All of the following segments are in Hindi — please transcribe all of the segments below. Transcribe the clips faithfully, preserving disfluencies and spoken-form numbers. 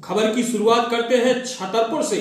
खबर की शुरुआत करते हैं छतरपुर से।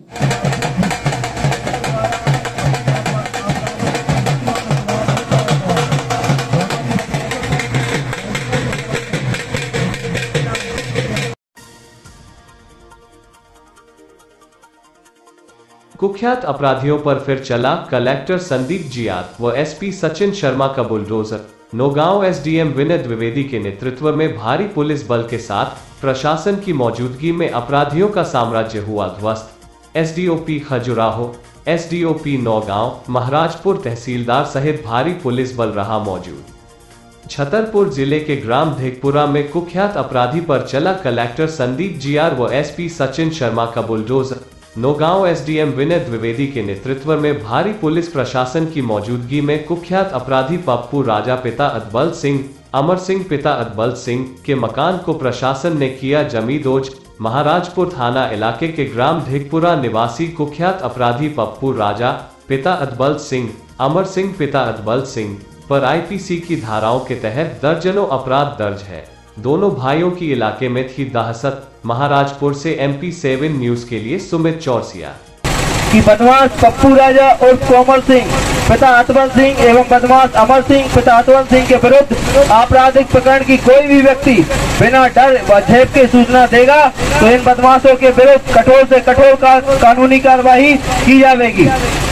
कुख्यात अपराधियों पर फिर चला कलेक्टर संदीप जियार व एसपी सचिन शर्मा का बुलडोजर। नौगांव एसडीएम विनय द्विवेदी के नेतृत्व में भारी पुलिस बल के साथ प्रशासन की मौजूदगी में अपराधियों का साम्राज्य हुआ ध्वस्त। एसडीओपी खजुराहो, एसडीओपी नौगांव, महाराजपुर तहसीलदार सहित भारी पुलिस बल रहा मौजूद। छतरपुर जिले के ग्राम धेकपुरा में कुख्यात अपराधी पर चला कलेक्टर संदीप जियार व एसपी सचिन शर्मा का बुलडोजर। नौगांव एसडीएम विनय द्विवेदी के नेतृत्व में भारी पुलिस प्रशासन की मौजूदगी में कुख्यात अपराधी पप्पू राजा पिता अदबल सिंह, अमर सिंह पिता अदबल सिंह के मकान को प्रशासन ने किया जमीदोज। महाराजपुर थाना इलाके के ग्राम धेकपुरा निवासी कुख्यात अपराधी पप्पू राजा पिता अदबल सिंह, अमर सिंह पिता अदबल सिंह पर आईपीसी की धाराओं के तहत दर्जनों अपराध दर्ज है। दोनों भाइयों की इलाके में थी दहशत। महाराजपुर से एमपी सेवन न्यूज के लिए सुमित चौरसिया। कि बदमाश पप्पू राजा और कोमल सिंह पिता अतबल सिंह एवं बदमाश अमर सिंह पिता अतबल सिंह के विरुद्ध आपराधिक प्रकरण की कोई भी व्यक्ति बिना डर व झेप के सूचना देगा तो इन बदमाशों के विरुद्ध कठोर से कठोर का कानूनी कार्यवाही की जाएगी।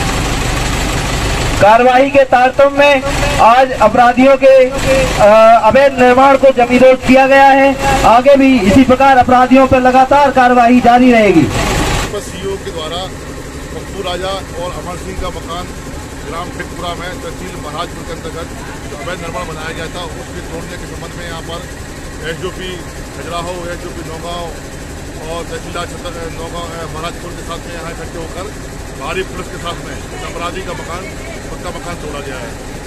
कार्रवाई के तारतम्य में आज अपराधियों के अवैध निर्माण को जमींदोज किया गया है। आगे भी इसी प्रकार अपराधियों पर लगातार कार्रवाई जारी रहेगी। सीईओ के द्वारा पप्पू राजा और अमर सिंह का मकान ग्राम धेकपुरा में तहसील महाराजपुर के अंतर्गत जो अवैध निर्माण बनाया गया था उसके तोड़ने के संबंध में यहाँ पर एसडीओपी खजुराहो, एसडीओपी नौगांव और तहसीलदार नौगांव महाराजपुर के साथ में यहाँ इकट्ठे होकर भारी पुलिस के साथ में अपराधी का मकान पक्का मकान तोड़ा गया है।